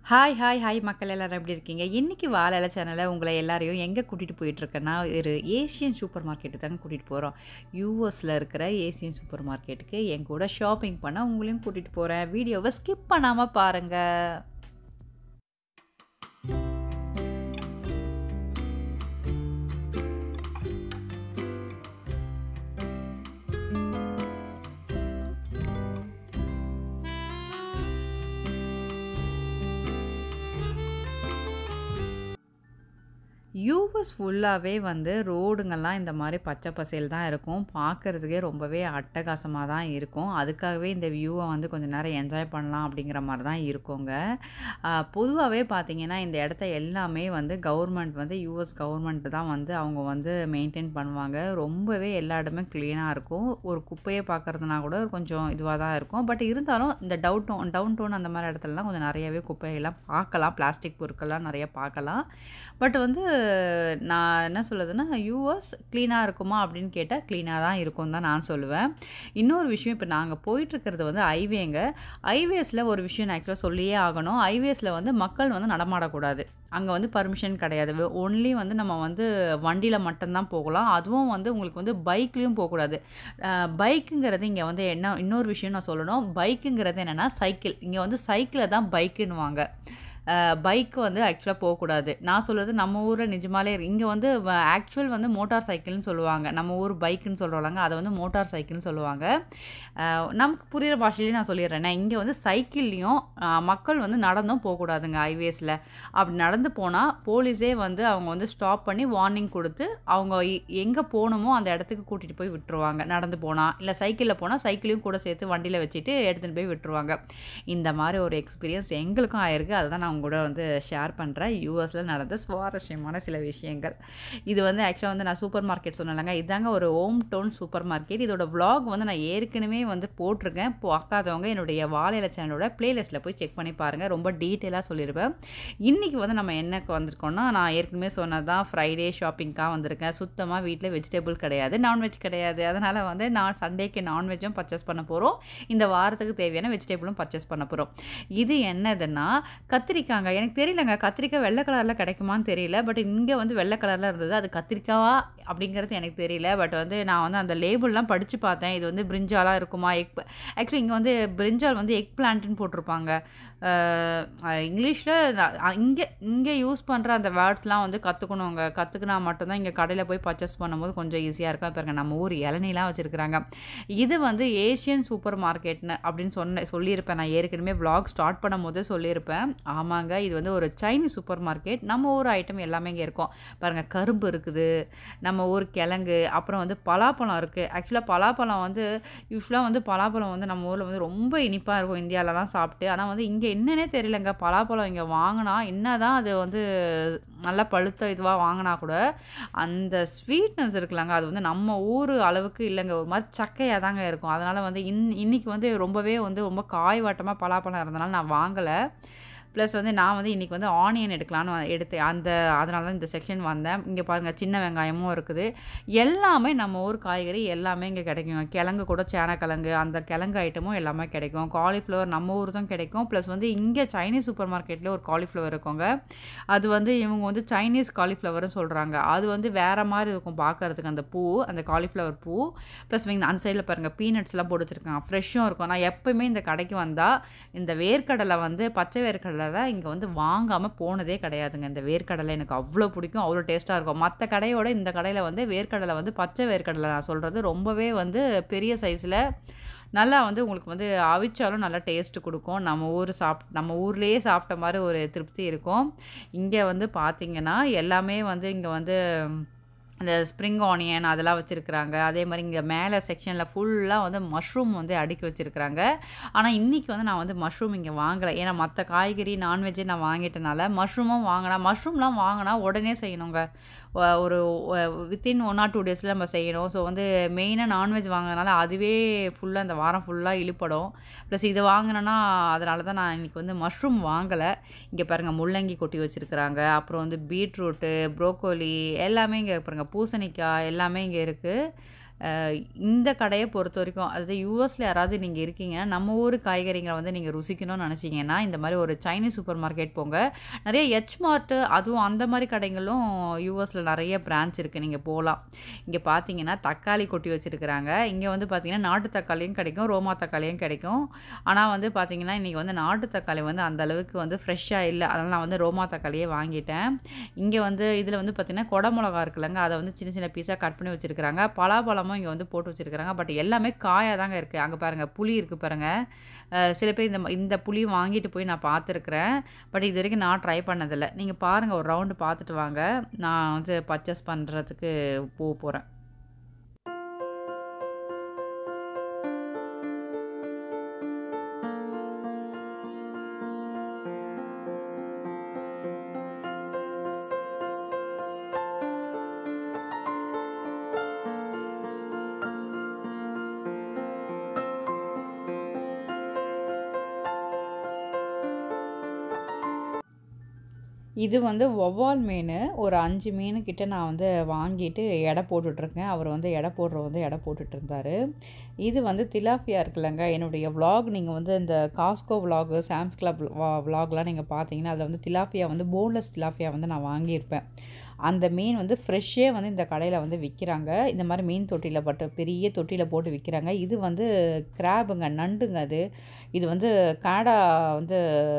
Hi மக்கள் எல்லாரும் எப்படி இருக்கீங்க? இன்னைக்கு வாழ இலை சேனல்ல உங்கள எல்லாரையும் எங்க கூட்டிட்டு போயிட்டுருக்கேன்னா, ஒரு ஏசியன் சூப்பர் மார்க்கெட்டுக்கு தாங்க கூட்டிட்டு போறோம். யுஎஸ்ல இருக்கிற ஏசியன் சூப்பர் மார்க்கெட்டுக்கு என் கூட ஷாப்பிங் பண்ண உங்களையும் கூட்டிட்டு போறேன். வீடியோவ ஸ்கிப் பண்ணாம பாருங்க. யூஎஸ் ஃபுல்லாவே வந்து ரோடுங்கலாம் இந்த மாரி பச்சை பசேல் தான் இருக்கும். பார்க்கறதுக்கே ரொம்பவே அட்டகாசமா தான் இருக்கும். அதுக்காகவே இந்த வியூவ வந்து கொஞ்ச நேரம் என்ஜாய் பண்ணலாம் அப்படிங்கிற மாரி தான் இருக்குங்க. பொதுவாவே பார்த்தீங்கன்னா, இந்த இடத்த எல்லாமே வந்து கவர்மெண்ட் வந்து யுஎஸ் கவர்மெண்ட் தான் வந்து அவங்க வந்து மெயின்டெயின் பண்ணுவாங்க. ரொம்பவே எல்லா இடமும் கிளீனா இருக்கும். ஒரு குப்பைய பார்க்கறதுனா கூட கொஞ்சம் இதுவா தான் இருக்கும். பட் இருந்தாலும் இந்த டவுன் டவுன் அந்த மாரி இடத்துலலாம் கொஞ்சம் நெறையாவே குப்பையெல்லாம் பார்க்கலாம். பிளாஸ்டிக் பொருட்கள்லாம் நெறைய பார்க்கலாம். பட் வந்து நான் என்ன சொல்லுதுன்னா, யுஎஸ் கிளீனா இருக்குமா அப்படின்னு கேட்டா, கிளீனா தான் இருக்கும்னு தான் நான் சொல்லுவேன். இன்னொரு விஷயம் இப்ப நாங்க போயிட்டுருக்கிறது வந்து ஹைவேங்க. ஹைவேஸ்ல ஒரு விஷயம் நான் ஆக்சுவலா சொல்லியே ஆகணும். ஹைவேஸ்ல வந்து மக்கள் வந்து நடமாடக்கூடாது. அங்க வந்து பர்மிஷன் கிடையாது. ஒன்லி வந்து நம்ம வந்து வண்டியில மட்டும் தான் போகலாம். அதுவும் வந்து உங்களுக்கு வந்து பைக்லயும் போக்கூடாது. பைக்குங்கிறது இங்க வந்து என்ன இன்னொரு விஷயம் நான் சொல்லணும். பைக்குங்கிறது என்னன்னா சைக்கிள். இங்க வந்து சைக்கிள தான் பைக்குன்னுவாங்க. பைக் வந்து ஆக்சுவலா போக்கூடாது. நான் சொல்றது நம்ம ஊர்ல நிஜமாலே இங்க வந்து ஆக்சுவல் வந்து மோட்டார் சைக்கிள்ன்னு சொல்லுவாங்க. நம்ம ஊர் பைக்குன்னு சொல்றோம்லங்க, அத வந்து மோட்டார் சைக்கிள்ன்னு சொல்லுவாங்க. நமக்கு புரியிற பாஷையிலேயே நான் சொல்லிடுறேனே, இங்க வந்து சைக்கிள்லயும் மக்கள் வந்து நடந்தும் போக்கூடாதுங்க ஹைவேஸ்ல. அப்படி நடந்து போனா, போலீஸே வந்து அவங்க வந்து ஸ்டாப் பண்ணி வார்னிங் குடுத்து, அவங்க எங்க போணுமோ அந்த இடத்துக்கு கூட்டிட்டு போய் விட்டுருவாங்க. நடந்து போனா, இல்ல சைக்கிள்ல போனா சைக்கிளையும் கூட சேர்த்து வண்டியில வச்சுட்டு எடுத்துட்டு போய் விட்டுருவாங்க. இந்த மாரி ஒரு எக்ஸ்பீரியன்ஸ் எங்களுக்கும் ஆயிருக்கு. அததான் நான் உங்க கூட வந்து ஷேர் பண்றேன். யுஎஸ்ல நடந்த சுவாரஸ்யமான சில விஷயங்கள். இது வந்து ஆக்சுவலா வந்து நான் சூப்பர் மார்க்கெட் சொன்னேன்லங்க, இதாங்க ஒரு ஹோம் டவுன் சூப்பர் மார்க்கெட். இதோட விளாக் வந்து நான் ஏற்கனவே வந்து போட்டிருக்கேன். பார்க்காதவங்க என்னுடைய வாழை இலை சேனலோட பிளேலிஸ்ட்ல போய் செக் பண்ணி பாருங்க. ரொம்ப டீட்டெயிலா சொல்லியிருப்பேன். இன்னைக்கு வந்து நம்ம என்னக்கு வந்திருக்கோம்னா, நான் ஏற்கனவே சொன்னது தான் ஃப்ரைடே ஷாப்பிங்க்காக வந்திருக்கேன். சுத்தமா வீட்ல வெஜிடபிள் கிடையாது, நான்வெஜ் கிடையாது. அதனால வந்து நான் சண்டேக்கு நான்வெஜ்ஜும் பர்ச்சேஸ் பண்ண போறோம். இந்த வாரத்துக்கு தேவையான வெஜிடபிளும் பர்ச்சேஸ் பண்ண போறோம். இது என்னதுன்னா, கத்திரிக்காங்க. எனக்கு தெரியலங்க. கத்திரிக்காய் வெள்ள கலர்ல கிடைக்குமான்னு தெரியல. பட் இங்க வந்து வெள்ள கலர்ல இருந்தது. அது கத்திரிக்காவா அப்படிங்கிறது எனக்கு தெரியல. பட் வந்து நான் வந்து அந்த லேபிள்லாம் படிச்சு பார்த்தேன். இது வந்து பிரிஞ்சாலா இருக்குமா? ஆக்சுவலி இங்க வந்து பிரிஞ்சால் வந்து எக் பிளான்ட்ன்னு போட்டிருப்பாங்க. இங்கிலீஷ்ல இங்க இங்க யூஸ் பண்ற அந்த வேர்ட்ஸ்லாம் வந்து கத்துக்கணுங்க. கத்துக்கினா மட்டும் தான் இங்க கடையில போய் பர்ச்சேஸ் பண்ணும்போது கொஞ்சம் ஈஸியா இருக்கும். பாருங்க நம்ம ஊர் இளநீலாம் வச்சிருக்காங்க. இது வந்து ஏசியன் சூப்பர் மார்க்கெட்னு அப்படின்னு சொல்லியிருப்பேன். நான் ஏற்கனவே விளாக் ஸ்டார்ட் பண்ணும்போதே சொல்லியிருப்பேன். ஆமாங்க. இது வந்து ஒரு சைனீஸ் சூப்பர் மார்க்கெட். நம்ம ஊர் ஐட்டம் எல்லாமே இங்க இருக்கும். பாருங்க கரும்பு இருக்குது. நம்ம ஊர் கிழங்கு, அப்புறம் வந்து பலாப்பழம் இருக்கு. ஆக்சுவலா பலாப்பழம் வந்து யூசுவலா வந்து பலாப்பழம் வந்து நம்ம ஊர்ல வந்து ரொம்ப இனிப்பா இருக்கும் இந்தியாலலாம் சாப்பிட்டு. ஆனா வந்து இங்க என்னன்னே தெரியலங்க. பலாப்பழம் இங்க வாங்குனா என்னதான் அது வந்து நல்லா பழுத்த இதுவா வாங்குனா கூட, அந்த ஸ்வீட்னஸ் இருக்குல்லங்க, அது வந்து நம்ம ஊரு அளவுக்கு இல்லங்க. ஒரு மாரி சக்கையா தாங்க இருக்கும். அதனால வந்து இன்னைக்கு வந்து ரொம்பவே வந்து ரொம்ப காய்வாட்டமா பலாப்பழம் இருந்தனால நான் வாங்கல. ப்ளஸ் வந்து நான் வந்து இன்னைக்கு வந்து ஆனியன் எடுக்கலான்னு எடுத்தேன். அதனால தான் இந்த செக்ஷன் வந்தேன். இங்க பாருங்க சின்ன வெங்காயமும் இருக்குது. எல்லாமே நம்ம ஊர் காய்கறி எல்லாமே இங்க கிடைக்குங்க. கிழங்கு கூட சேனக்கிழங்கு, அந்த கிழங்கு ஐட்டமும் எல்லாமே கிடைக்கும். காலிஃப்ளவர் நம்ம ஊர் தான் கிடைக்கும். ப்ளஸ் வந்து இங்க சைனீஸ் சூப்பர் மார்க்கெட்ல ஒரு காலிஃப்ளவர் இருக்குங்க. அது வந்து இவங்க வந்து சைனீஸ் காலிஃப்ளவர்ன்னு சொல்றாங்க. அது வந்து வேற மாரி இருக்கும் பார்க்கறதுக்கு அந்த பூ, அந்த காலிஃப்ளவர் பூ. ப்ளஸ் அந்த சைடுல பாருங்க பீனட்ஸ்லாம் போட்டு வச்சிருக்காங்க. ஃப்ரெஷ்ஷும் இருக்கும். நான் எப்பவுமே இந்த கடைக்கு வந்தா, இந்த வேர்க்கடலை வந்து பச்சை வேர்க்கடலை இங்க வந்து வாங்காம போனதே கிடையாதுங்க. இந்த வேர்க்கடலை எனக்கு அவ்ளோ பிடிக்கும். அவ்ளோ டேஸ்ட்டா இருக்கும். மத்த கடையோட இந்த கடையில வந்து வேர்க்கடலை வந்து பச்சை வேர்க்கடலை நான் சொல்றது ரொம்பவே வந்து பெரிய சைஸ்ல நல்லா வந்து உங்களுக்கு வந்து அவிச்சாலும் நல்லா டேஸ்ட் குடுக்கும். நம்ம ஊர்லயே சாப்பிட்ட மாரி ஒரு திருப்தி இருக்கும். இங்க வந்து பார்த்தீங்கன்னா, எல்லாமே வந்து இங்க வந்து அந்த ஸ்ப்ரிங் ஆனியன் அதெல்லாம் வச்சிருக்கிறாங்க. அதே மாரி இங்க மேல செக்ஷன்ல ஃபுல்லா வந்து மஷ்ரூம் வந்து அடுக்கி வச்சிருக்கிறாங்க. ஆனா, இன்னைக்கு வந்து நான் வந்து மஷ்ரூம் இங்க வாங்கல. ஏன்னா, மத்த காய்கறி, நான்வெஜ்ஜே நான் வாங்கிட்டனால, மஷ்ரூம்லாம் வாங்குனா உடனே செய்யணுங்க. ஒரு வித்தின் 1 ஆர் 2 டேஸ்ல நம்ம செய்யணும். ஸோ வந்து மெயினா நான்வெஜ் வாங்குனதுனால அதுவே ஃபுல்லா இந்த வாரம் ஃபுல்லா இழுபடும். ப்ளஸ் இது வாங்குனேன்னா, அதனால தான் நான் இன்னைக்கு வந்து மஷ்ரூம் வாங்கல. இங்க பாருங்க முள்ளங்கி கொட்டி வச்சிருக்கிறாங்க. அப்புறம் வந்து பீட்ரூட்டு, ப்ரோக்கோலி எல்லாமே இங்க பாருங்க பூசணிக்காய் எல்லாமே இங்க இருக்கு. இந்த கடைய பொறுத்தவரைக்கும் அதாவது யுஎஸ்ல யாராவது நீங்க இருக்கீங்கன்னா, நம்ம ஊர் காய்கறிகள வந்து நீங்க ருசிக்கணும்னு நெனச்சீங்கன்னா, இந்த மாரி ஒரு சைனீஸ் சூப்பர் மார்க்கெட் போங்க. நெறைய மார்ட் அதுவும் அந்த மாரி கடைகளும் யுஎஸ்ல நெறைய பிரான்ச் இருக்கு. நீங்க போலாம். இங்க பார்த்தீங்கன்னா, தக்காளி கொட்டி வச்சிருக்கிறாங்க. இங்க வந்து பார்த்தீங்கன்னா, நாட்டு தக்காளியும் கிடைக்கும், ரோமா தக்காளியும் கிடைக்கும். ஆனா வந்து பார்த்தீங்கன்னா, இன்னைக்கு வந்து நாட்டு தக்காளி வந்து அந்த அளவுக்கு வந்து ஃப்ரெஷ்ஷா இல்ல. அதனால நான் வந்து ரோமா தக்காளியே வாங்கிட்டேன். இங்க வந்து இதில வந்து பார்த்தீங்கன்னா, கொடை மொளகா இருக்குல்லங்க, அத வந்து சின்ன சின்ன பீஸா கட் பண்ணி வச்சிருக்கிறாங்க. பலாப்பழமும் இங்க வந்து போட்டு வச்சிருக்கிறாங்க. பட் எல்லாமே காயா தாங்க இருக்கு. அங்க பாருங்க புளி இருக்கு பாருங்க. சில பேர் இந்த புளி வாங்கிட்டு போய் நான் பார்த்துருக்கிறேன். பட் இதுவரைக்கும் நான் ட்ரை பண்ணதில்ல. நீங்க பாருங்க ஒரு ரவுண்டு பார்த்துட்டு வாங்க. நான் வந்து பர்ச்சேஸ் பண்றதுக்கு போறேன். இது வந்து வவ்வால் மீனு. ஒரு 5 மீனு கிட்ட நான் வந்து வாங்கிட்டு எடை போட்டுட்ருக்கேன். அவர் வந்து எடை போடுறவர் வந்து எடை போட்டுட்ருந்தாரு. இது வந்து திலாப்பியா இருக்குல்லங்க, என்னுடைய விளாக் நீங்க வந்து இந்த காஸ்கோ விளாக், சாம்ஸ் கிளப் விளாக்லாம் நீங்க பார்த்தீங்கன்னா, அதில வந்து திலாப்பியா வந்து போன்லெஸ் திலாப்பியா வந்து நான் வாங்கியிருப்பேன். அந்த மீன் வந்து ஃப்ரெஷ்ஷே வந்து இந்த கடையில வந்து விக்கிறாங்க. இந்த மாரி மீன் தொட்டியில பெரிய தொட்டியில போட்டு விக்கிறாங்க. இது வந்து கிராபுங்க, நண்டுங்க அது. இது வந்து கனடா வந்து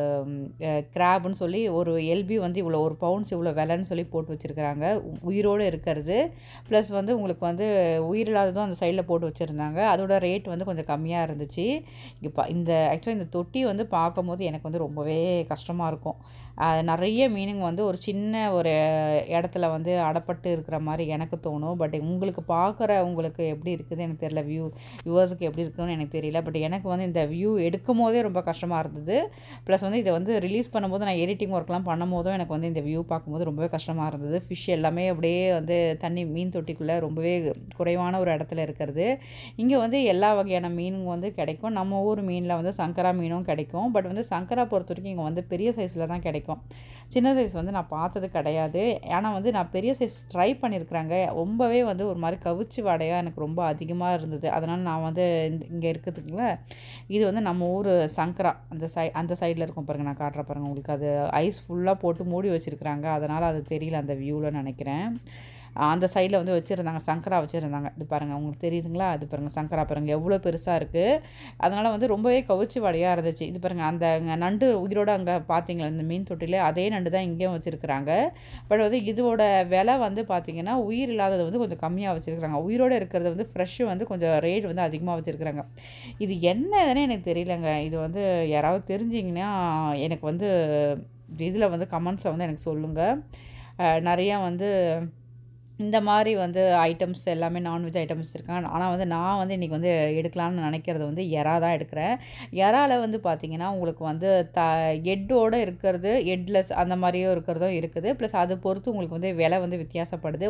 கிராப்ன்னு சொல்லி ஒரு எல்பி வந்து இவ்வளோ 1 பவுண்ட்ஸ் இவ்வளோ விலைன்னு சொல்லி போட்டு வச்சிருக்கிறாங்க. உயிரோடு இருக்கிறது. ப்ளஸ் வந்து உங்களுக்கு வந்து உயிரில்லாததும் அந்த சைடில போட்டு வச்சிருந்தாங்க. அதோட ரேட் வந்து கொஞ்சம் கம்மியா இருந்துச்சு. இந்த ஆக்சுவலா இந்த தொட்டி வந்து பார்க்கும்போது எனக்கு வந்து ரொம்பவே கஷ்டமா இருக்கும். நெறைய மீனுங்க வந்து ஒரு சின்ன ஒரு இடத்துல வந்து அடப்பட்டு இருக்கிற மாரி எனக்கு தோணும். பட் உங்களுக்கு எப்படி இருக்குதுன்னு எனக்கு தெரியல. வியூவர்ஸுக்கு எப்படி இருக்குன்னு எனக்கு தெரியல. பட் எனக்கு வந்து இந்த வியூ எடுக்கும்போதே ரொம்ப கஷ்டமா இருந்தது. ப்ளஸ் வந்து இத வந்து ரிலீஸ் பண்ணும்போது நான் எடிட்டிங் ஒர்க்லாம் பண்ணும்போதும் எனக்கு வந்து இந்த வியூ பார்க்கும்போது ரொம்பவே கஷ்டமா இருந்தது. ஃபிஷ் எல்லாமே அப்படியே வந்து மீன் தொட்டிக்குள்ள ரொம்பவே குறைவான ஒரு இடத்துல இருக்கிறது. இங்க வந்து எல்லா வகையான மீனுங்க வந்து கிடைக்கும். நம்ம ஊர் மீன்ல வந்து சங்கரா மீனும் கிடைக்கும். பட் வந்து சங்கரா பொறுத்தவரைக்கும் இங்க வந்து பெரிய சைஸ்ல தான் கிடைக்கும். சின்ன சைஸ் வந்து நான் பார்த்தது கிடையாது. ஆனா வந்து நான் பெரிய சைஸ் ட்ரை பண்ணியிருக்கிறேங்க. ரொம்பவே வந்து ஒரு மாரி கவிச்சி வாடையா எனக்கு ரொம்ப அதிகமா இருந்தது. அதனால நான் வந்து இங்க இருக்குதுங்கள, இது வந்து நம்ம ஊரு சங்கரா அந்த சைடுல இருக்கும் பாருங்க. நான் காட்டுறேன் பாருங்க உங்களுக்கு. அது ஐஸ் ஃபுல்லா போட்டு மூடி வச்சிருக்கிறாங்க. அதனால அது தெரியல அந்த வியூல நெனைக்கிறேன். அந்த சைடில வந்து வச்சிருந்தாங்க. சங்கரா வச்சிருந்தாங்க. இது பாருங்க உங்களுக்கு தெரியுதுங்களா? அது பாருங்க சங்கரா பாருங்க எவ்வளோ பெருசா இருக்கு. அதனால வந்து ரொம்பவே கவிச்சி வாடையா இருந்துச்சு. இது பாருங்க நண்டு உயிரோட அங்க பார்த்தீங்களா இந்த மீன் தொட்டில அதே நண்டு தான் இங்கேயும் வச்சிருக்கிறாங்க. பட் வந்து இதோட விலை வந்து பார்த்தீங்கன்னா, உயிர் இல்லாதது வந்து கொஞ்சம் கம்மியா வச்சிருக்கிறாங்க. உயிரோட இருக்கிறது வந்து ஃப்ரெஷ் வந்து கொஞ்சம் ரேட் வந்து அதிகமா வச்சிருக்கிறாங்க. இது என்னதுன்னே எனக்கு தெரியலங்க. இது வந்து யாராவது தெரிஞ்சீங்கன்னா, எனக்கு வந்து இதில வந்து கமெண்ட்ஸ்ல வந்து எனக்கு சொல்லுங்க. நெறையா வந்து இந்த மாரி வந்து ஐட்டம்ஸ் எல்லாமே நான்வெஜ் ஐட்டம்ஸ் இருக்காங்க. ஆனா வந்து நான் வந்து இன்னைக்கு வந்து எடுக்கலான்னு நெனைக்கிறது வந்து எறா தான் எடுக்கிறேன். எறால வந்து பார்த்தீங்கன்னா, உங்களுக்கு வந்து எட்டோட இருக்கிறது, எட்லெஸ் அந்த மாரியும் இருக்கிறதும் இருக்குது. ப்ளஸ் அத பொறுத்து உங்களுக்கு வந்து விலை வந்து வித்தியாசப்படுது.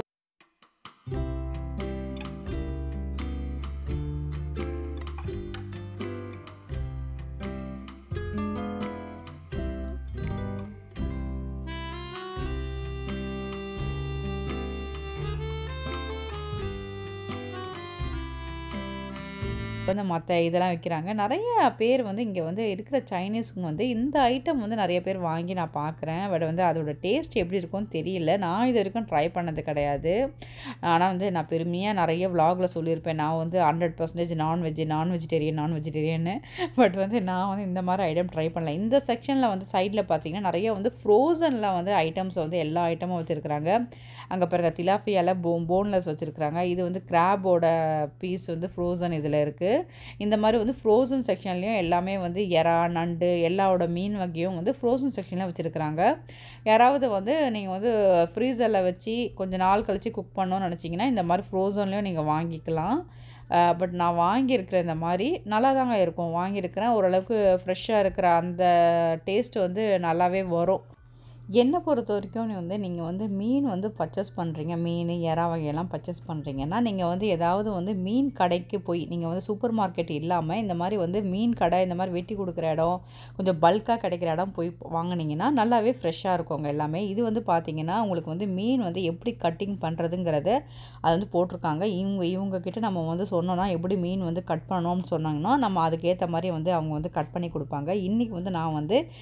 வந்து மத்த இதெல்லாம் விக்கிறாங்க. நெறைய பேர் வந்து இங்க வந்து இருக்கிற சைனீஸ்ங்க வந்து இந்த ஐட்டம் வந்து நெறைய பேர் வாங்கி நான் பார்க்குறேன். பட் வந்து அதோட டேஸ்ட் எப்படி இருக்கும்னு தெரியல. நான் இதுவரைக்கும் ட்ரை பண்ணது கிடையாது. ஆனா வந்து நான் பெருமையா நெறைய விளாக்ல சொல்லியிருப்பேன். நான் வந்து 100% நான் வெஜிடேரியன்னு. பட் வந்து நான் வந்து இந்த மாரி ஐட்டம் ட்ரை பண்ணல. இந்த செக்ஷன்ல வந்து சைட்ல பார்த்தீங்கன்னா, நெறைய வந்து ஃப்ரோசன்ல வந்து ஐட்டம்ஸ் வந்து எல்லா ஐட்டமும் வச்சிருக்கிறாங்க. அங்க பாருங்க திலாப்பியால போன்லெஸ் வச்சிருக்கிறாங்க. இது வந்து கிராபோட பீஸ் வந்து ஃப்ரோசன் இதுல இருக்கு. இந்த மாரி வந்து ஃப்ரோசன் செக்ஷன்லயும் எல்லாமே வந்து எறா, நண்டு எல்லாவோட மீன் வகையும் வந்து ஃப்ரோசன் செக்ஷன்ல வச்சிருக்கிறாங்க. யாராவது வந்து நீங்க வந்து ஃப்ரீசர்ல வச்சு கொஞ்ச நாள் கழிச்சு குக் பண்ணணும்னு நெனச்சீங்கன்னா, இந்த மாரி ஃப்ரோசன்லயும் நீங்க வாங்கிக்கலாம். பட் நான் வாங்கியிருக்கிறேன் இந்த மாரி. நல்லாதாங்க இருக்கும். வாங்கியிருக்கிறேன். ஓரளவுக்கு ஃப்ரெஷ்ஷா இருக்கிற அந்த டேஸ்ட் வந்து நல்லாவே வரும். என்ன பொறுத்தவரைக்கும் நீங்க மீன் பர்ச்சேஸ் பண்ணுறீங்க. மீன், எறா வகையெல்லாம் பர்ச்சேஸ் பண்ணுறீங்கன்னா, நீங்க ஏதாவது மீன் கடைக்கு போய் நீங்க சூப்பர் மார்க்கெட் இல்லாம, இந்த மாரி மீன் கடை, இந்த மாரி வெட்டி குடுக்குற இடம், கொஞ்சம் பல்கா கிடைக்கிற இடம் போய் வாங்குனீங்கன்னா, நல்லாவே ஃப்ரெஷ்ஷாக இருக்குங்க எல்லாமே. இது பார்த்தீங்கன்னா, உங்களுக்கு மீன் எப்படி கட்டிங் பண்ணுறதுங்கிறத அது போட்டிருக்காங்க. இவங்க கிட்ட நம்ம சொன்னோம்னா, எப்படி மீன் கட் பண்ணணும்னு சொன்னாங்கன்னா, நம்ம அதுக்கேத்த மாரி அவங்க கட் பண்ணி குடுப்பாங்க. இன்னைக்கு நான்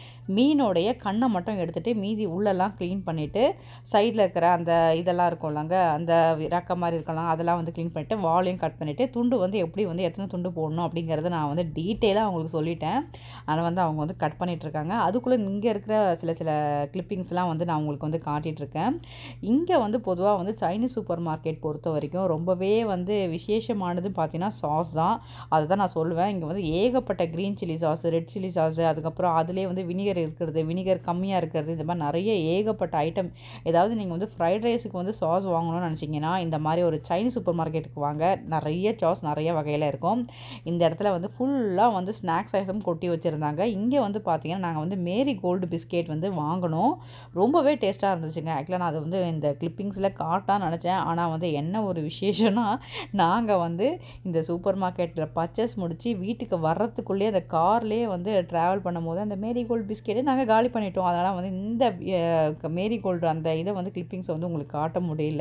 மீனோடைய கண்ணை மட்டும் எடுத்துட்டு மீதி உள்ளெல்லாம் க்ளீன் பண்ணிவிட்டு சைடில் இருக்கிற அந்த இதெல்லாம் இருக்கும்லங்க அந்த ரக்க மாதிரி இருக்கலாம் அதெல்லாம் க்ளீன் பண்ணிவிட்டு வாலையும் கட் பண்ணிவிட்டு துண்டு எப்படி எத்தனை துண்டு போடணும் அப்படிங்கிறத நான் டீட்டெயிலாக அவங்களுக்கு சொல்லிட்டேன். அதை அவங்க கட் பண்ணிகிட்ருக்காங்க. அதுக்குள்ளே இங்கே இருக்கிற சில சில கிளிப்பிங்ஸ்லாம் நான் உங்களுக்கு காட்டிகிட்ருக்கேன். இங்கே பொதுவாக சைனீஸ் சூப்பர் மார்க்கெட் பொறுத்த வரைக்கும் ரொம்பவே விசேஷமானதுன்னு பார்த்தீங்கன்னா சாஸ் தான். அதை தான் நான் சொல்லுவேன். இங்கே ஏகப்பட்ட green chilli sauce, red chilli sauce, அதுக்கப்புறம் அதிலே வினிகர் இருக்கிறது, வினிகர் கம்மியாக இருக்கிறது, இந்த மாதிரி நிறைய ஏகப்பட்ட ஐட்டம். ஏதாவது நீங்கள் ஃப்ரைட் ரைஸுக்கு சாஸ் வாங்கணும்னு நினச்சிங்கன்னா இந்த மாதிரி ஒரு சைனீஸ் சூப்பர் மார்க்கெட்டுக்கு வாங்க. நிறைய சாஸ் நிறைய வகையில் இருக்கும். இந்த இடத்துல ஃபுல்லாக ஸ்நாக்ஸ் ஐட்டம் கொட்டி வச்சுருந்தாங்க. இங்கே பார்த்தீங்கன்னா நாங்கள் மேரி கோல்டு பிஸ்கெட் வாங்கினோம். ரொம்பவே டேஸ்ட்டாக இருந்துச்சுங்க. ஆக்சுவலாக நான் அது இந்த கிளிப்பிங்ஸில் காட்டான்னு நினச்சேன். ஆனால் என்ன ஒரு விசேஷம்னா, நாங்கள் இந்த சூப்பர் மார்க்கெட்டில் பர்ச்சேஸ் முடித்து வீட்டுக்கு வர்றதுக்குள்ளேயே அந்த கார்லேயே ட்ராவல் பண்ணும்போது அந்த மேரி கோல்டு பிஸ்கெட்டை நாங்கள் காலி பண்ணிட்டோம். அதனால் இந்த மேரி கோல்டு அந்த இதை கிளிப்பிங்ஸை உங்களுக்கு காட்ட முடியல.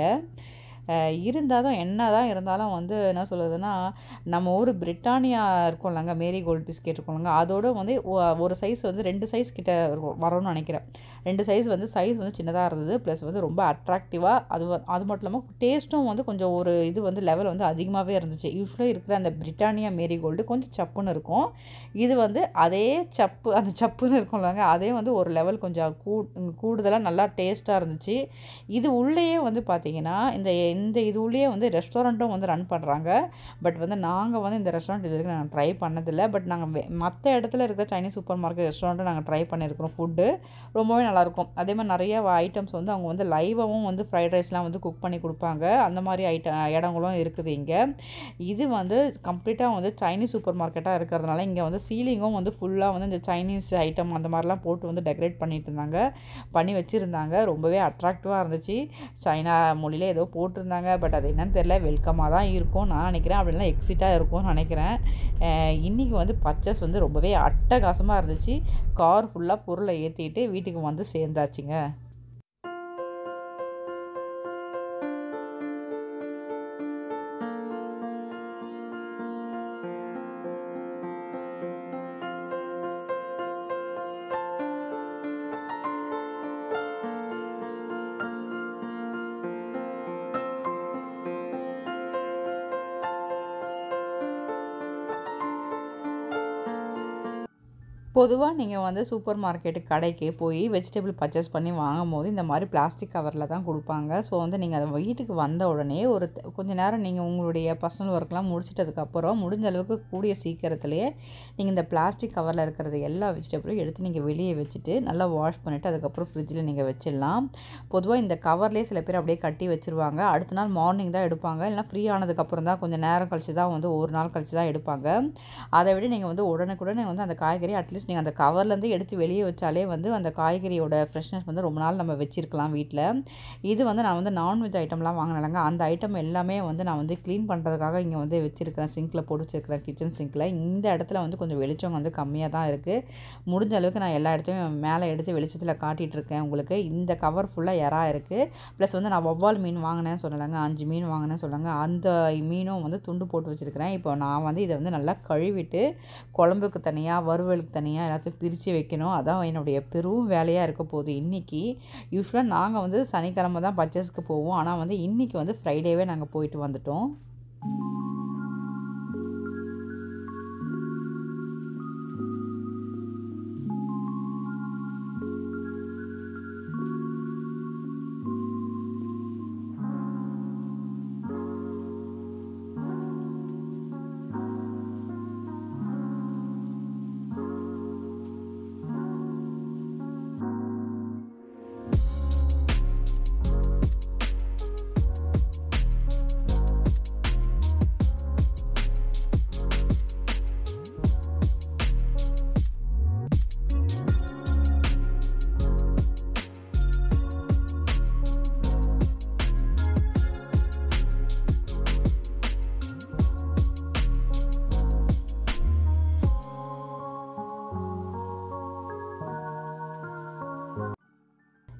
இருந்தாலும் என்ன தான் இருந்தாலும் என்ன சொல்லுதுன்னா, நம்ம ஊர் பிரிட்டானியா இருக்கும்லங்க, மேரி கோல்டு பிஸ்கெட் இருக்கும்லங்க, அதோட ஒரு சைஸ் 2 சைஸ் கிட்ட வரும்னு நினைக்கிறேன். 2 சைஸ் சைஸ் சின்னதாக இருந்தது. ப்ளஸ் ரொம்ப அட்ராக்டிவாக அது மட்டும் இல்லாமல் டேஸ்ட்டும் கொஞ்சம் ஒரு இது லெவல் அதிகமாகவே இருந்துச்சு. யூஸ்வலாக இருக்கிற அந்த பிரிட்டானியா மேரி கோல்டு கொஞ்சம் சப்புன்னு இருக்கும். இது அதே அந்த சப்புன்னு இருக்கும்லங்க, அதே ஒரு லெவல் கொஞ்சம் கூடுதலாக நல்லா டேஸ்ட்டாக இருந்துச்சு. இது உள்ளேயே பார்த்தீங்கன்னா இந்த இது உள்ளேயே ரெஸ்டாரண்ட்டும் ரன் பண்ணுறாங்க. பட் நாங்கள் இந்த ரெஸ்டாரண்ட் இது வரைக்கும் நாங்கள் ட்ரை பண்ணதில்லை. பட் நாங்கள் மற்ற இடத்துல இருக்கிற சைனீஸ் சூப்பர் மார்க்கெட் ரெஸ்டாரண்ட்டும் நாங்கள் ட்ரை பண்ணியிருக்கிறோம். ஃபுட்டு ரொம்பவே நல்லாயிருக்கும். அதே மாதிரி நிறைய ஐட்டம்ஸ் அவங்க லைவாகவும் ஃப்ரைட் ரைஸ்லாம் குக் பண்ணி கொடுப்பாங்க. அந்த மாதிரி இடங்களும் இருக்குது இங்கே. இது கம்ப்ளீட்டாக சைனீஸ் சூப்பர் மார்க்கெட்டாக இருக்கிறதுனால இங்கே சீலிங்கும் ஃபுல்லாக இந்த சைனீஸ் ஐட்டம் அந்த மாதிரிலாம் போட்டு டெக்கரேட் பண்ணிட்டு பண்ணி வச்சுருந்தாங்க. ரொம்பவே அட்ராக்டிவாக இருந்துச்சு. சைனா மொழியில் ஏதோ போட்டிருந்தாங்க. பட் அது என்னன்னு தெரியல. வெல்கமாக தான் இருக்கும் நான் நினைக்கிறேன். அப்படிலாம் எக்ஸிட்டாக இருக்கும்னு நினைக்கிறேன். இன்றைக்கி பர்ச்சேஸ் ரொம்பவே அட்டகாசமாக இருந்துச்சு. கார் ஃபுல்லாக பொருளை ஏற்றிட்டு வீட்டுக்கு சேர்ந்தாச்சுங்க. பொதுவாக நீங்கள் சூப்பர் மார்க்கெட்டு கடைக்கு போய் வெஜிடபிள் பர்ச்சேஸ் பண்ணி வாங்கும்போது இந்த மாதிரி பிளாஸ்டிக் கவரில் தான் கொடுப்பாங்க. ஸோ நீங்கள் அதை வீட்டுக்கு வந்த உடனே கொஞ்சம் நேரம் நீங்கள் உங்களுடைய பர்சனல் ஒர்க்லாம் முடிச்சிட்டதுக்கப்புறம் முடிஞ்ச அளவுக்கு கூடிய சீக்கிரத்துலேயே நீங்கள் இந்த பிளாஸ்டிக் கவரில் இருக்கிறது எல்லா வெஜிடபிளும் எடுத்து நீங்கள் வெளியே வச்சுட்டு நல்லா வாஷ் பண்ணிவிட்டு அதுக்கப்புறம் ஃப்ரிட்ஜில் நீங்கள் வச்சிடலாம். பொதுவாக இந்த கவர்லேயே சில பேர் அப்படியே கட்டி வச்சுருவாங்க. அடுத்த நாள் மார்னிங் தான் எடுப்பாங்க. இல்லைனா ஃப்ரீ ஆனதுக்கப்புறம் தான் கொஞ்சம் நேரம் கழிச்சு தான் ஒரு நாள் கழிச்சு தான் எடுப்பாங்க. அதை விட நீங்கள் உடனுக்குடனே அந்த காய்கறி அட்லீஸ்ட் நீங்கள் அந்த கவர்லேருந்து எடுத்து வெளியே வச்சாலே அந்த காய்கறியோட ஃப்ரெஷ்னஸ் ரொம்ப நாள் நம்ம வச்சுருக்கலாம் வீட்டில். இது நான் நான்வெஜ் ஐட்டம்லாம் வாங்கினாலங்க அந்த ஐட்டம் எல்லாமே நான் க்ளீன் பண்ணுறதுக்காக இங்கே வச்சுருக்கிறேன். சிங்கில் போட்டு வச்சுருக்கிறேன், கிச்சன் சிங்கில். இந்த இடத்துல கொஞ்சம் வெளிச்சம் கம்மியாக தான் இருக்குது. முடிஞ்ச அளவுக்கு நான் எல்லா இடத்தையும் மேலே எடுத்து வெளிச்சத்தில் காட்டிகிட்ருக்கேன் உங்களுக்கு. இந்த கவர் ஃபுல்லாக எறா இருக்குது. ப்ளஸ் நான் வவ்வால் மீன் வாங்கினேன்னு சொல்லலைங்க, 5 மீன் வாங்கினேன்னு சொன்னாங்க. அந்த மீனும் துண்டு போட்டு வச்சுருக்கிறேன். இப்போ நான் இதை நல்லா கழுவிட்டு குழம்புக்கு தனியாக, வறுவலுக்கு தனியாக எல்லாத்தையும் பிரித்து வைக்கணும். அதான் என்னுடைய பெரும் வேலையாக இருக்க போகுது இன்றைக்கி. யூஸ்வலாக நாங்கள் சனிக்கிழமை தான் பர்ச்சேஸ்க்கு போவோம். ஆனால் இன்றைக்கி ஃப்ரைடேவே நாங்கள் போயிட்டு வந்துட்டோம்.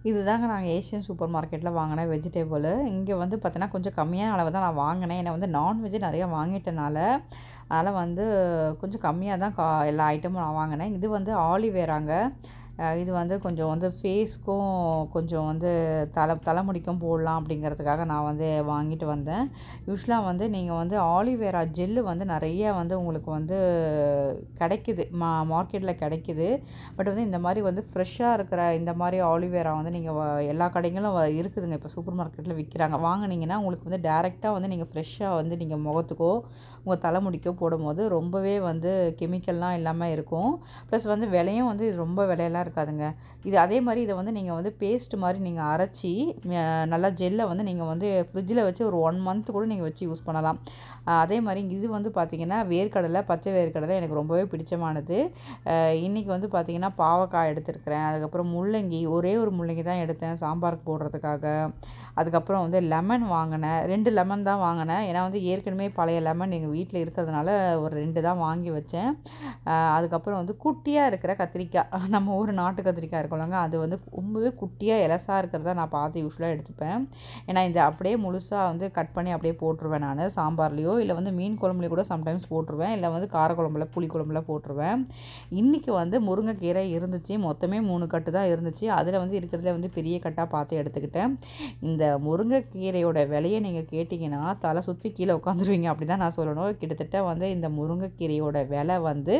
இதுதாங்க நாங்க ஏசியன் சூப்பர் மார்க்கெட்ல வாங்குன வெஜிடபிள். இங்க வந்து பார்த்தீங்கன்னா, கொஞ்சம் கம்மியான அளவு தான் நான் வாங்குனேன். ஏன்னா வந்து நான்வெஜ் நெறைய வாங்கிட்டனால, அதனால வந்து கொஞ்சம் கம்மியா தான் எல்லா ஐட்டமும் நான் வாங்குனேன். இது வந்து ஆலிவேராங்க. இது வந்து கொஞ்சம் வந்து ஃபேஸ்க்கும் கொஞ்சம் வந்து தலைமுடிக்கும் போடலாம் அப்படிங்கிறதுக்காக நான் வந்து வாங்கிட்டு வந்தேன். யூசுவலா வந்து நீங்க வந்து ஆலிவேரா ஜெல்லு வந்து நெறைய வந்து உங்களுக்கு வந்து கிடைக்குது. மார்க்கெட்ல கிடைக்குது. பட் வந்து இந்த மாரி வந்து ஃப்ரெஷ்ஷா இருக்கிற இந்த மாரி ஆலிவேரா வந்து நீங்க எல்லா கடைகளும் இருக்குதுங்க. இப்போ சூப்பர் மார்க்கெட்ல விக்கிறாங்க. வாங்குனீங்கன்னா, உங்களுக்கு வந்து டைரக்ட்டா வந்து நீங்க ஃப்ரெஷ்ஷா வந்து நீங்க முகத்துக்கோ, உங்க தலைமுடிக்கோ போடும்போது ரொம்பவே வந்து கெமிக்கல்லாம் இல்லாம இருக்கும். ப்ளஸ் வந்து விலையும் வந்து ரொம்ப விலையெல்லாம் இருக்காதுங்க. இது அதே மாரி இத வந்து நீங்க வந்து பேஸ்ட் மாரி நீங்க அரைச்சி, நல்லா ஜெல்ல வந்து நீங்க வந்து ஃப்ரிட்ஜில வச்சு ஒரு 1 மந்த் கூட நீங்க வச்சு யூஸ் பண்ணலாம். அதே மாரி இது வந்து பார்த்தீங்கன்னா, வேர்க்கடலை, பச்சை வேர்க்கடலை எனக்கு ரொம்பவே பிடிச்சமானது. இன்னைக்கு வந்து பார்த்தீங்கன்னா, பாவக்காய் எடுத்திருக்கிறேன். அதுக்கப்புறம் முள்ளங்கி, ஒரே ஒரு முள்ளங்கி தான் எடுத்தேன் சாம்பாருக்கு போடுறதுக்காக. அதுக்கப்புறம் வந்து லெமன் வாங்குனேன். 2 லெமன் தான் வாங்குனேன். ஏன்னா வந்து ஏற்கனவே பழைய லெமன் எங்க வீட்ல இருக்கிறதுனால ஒரு 2 தான் வாங்கி வச்சேன். அதுக்கப்புறம் வந்து குட்டியா இருக்கிற கத்திரிக்காய். நம்ம ஊர் நாட்டு கத்திரிக்காய் இருக்குல்லங்க, அது வந்து ரொம்பவே குட்டியா எலசா இருக்கிறத நான் பார்த்து யூசுவலா எடுத்துப்பேன். ஏன்னா இந்த அப்படியே முழுசா வந்து கட் பண்ணி அப்படியே போட்டுருவேன் நானு. சாம்பார்லயோ, இல்ல வந்து மீன் குழம்புலயோ கூட சம்டைம்ஸ் போட்டுருவேன். இல்ல வந்து கார குழம்புல, புளி குழம்புல போட்டுருவேன். இன்னைக்கு வந்து முருங்கைக்கீரை இருந்துச்சு. மொத்தமே 3 கட்டு தான் இருந்துச்சு. அதில வந்து இருக்கிறதுல வந்து பெரிய கட்டா பார்த்து எடுத்துக்கிட்டேன். இந்த முருங்கைக்கீரையோட விலைய நீங்க கேட்டீங்கன்னா, தலை சுத்தி கீழ உட்காந்துருவீங்க. அப்படிதான் நான் சொல்லணும். கிட்டத்தட்ட வந்து இந்த முருங்கைக்கீரையோட விலை வந்து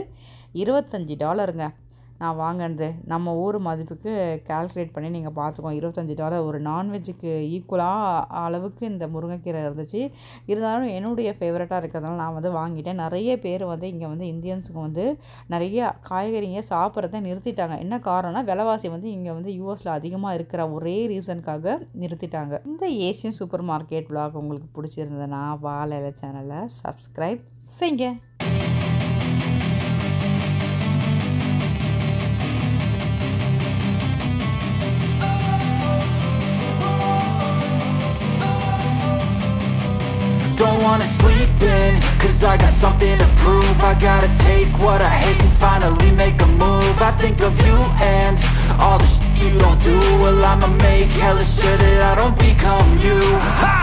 $25ங்க. நான் வாங்கினது. நம்ம ஊர் மதிப்புக்கு கால்குலேட் பண்ணி நீங்க பார்த்துக்கோங்க. $25 ஒரு நான்வெஜ்ஜுக்கு ஈக்குவலா அளவுக்கு இந்த முருங்கைக்கீரை இருந்துச்சு. இருந்தாலும் என்னுடைய ஃபேவரட்டா இருக்கிறதுனால நான் வந்து வாங்கிட்டேன். நெறைய பேர் வந்து இங்க வந்து இந்தியன்ஸுங்க வந்து நெறைய காய்கறிங்க சாப்பிட்றத நிறுத்திட்டாங்க. என்ன காரணம்னா, விலைவாசி வந்து இங்க வந்து யுஎஸ்ல அதிகமா இருக்கிற ஒரே ரீசனுக்காக நிறுத்திட்டாங்க. இந்த ஏசியன் சூப்பர் மார்க்கெட் விளாக் உங்களுக்கு பிடிச்சிருந்ததுன்னா, வாழை இலை சேனலை சப்ஸ்கிரைப் செய்ங்க. Don't wanna sleep in, cause I got something to prove. I gotta take what I hate and finally make a move. I think of you and all the shit you don't do. Well, I'ma make hella sure that I don't become you.